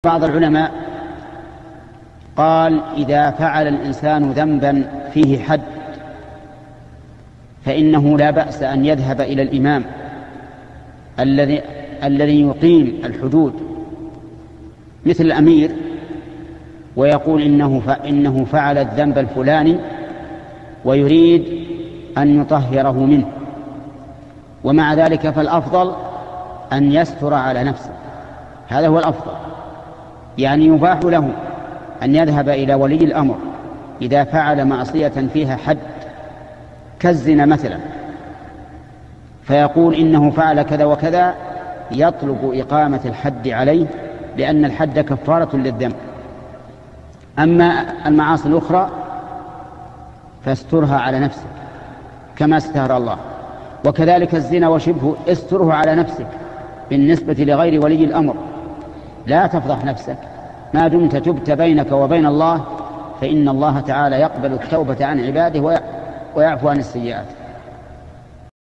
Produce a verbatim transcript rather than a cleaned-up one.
بعض العلماء قال إذا فعل الإنسان ذنبا فيه حد فإنه لا بأس أن يذهب إلى الإمام الذي الذي يقيم الحدود مثل الأمير ويقول إنه إنه فعل الذنب الفلاني ويريد أن يطهره منه، ومع ذلك فالأفضل أن يستر على نفسه، هذا هو الأفضل. يعني يباح له أن يذهب إلى ولي الأمر إذا فعل معصية فيها حد كالزنا مثلا، فيقول إنه فعل كذا وكذا، يطلب إقامة الحد عليه لأن الحد كفارة للذنب. أما المعاصي الأخرى فاسترها على نفسك كما استر الله، وكذلك الزنا وشبهه استره على نفسك بالنسبة لغير ولي الأمر، لا تفضح نفسك ما دمت تبت بينك وبين الله، فإن الله تعالى يقبل التوبة عن عباده ويعفو عن السيئات.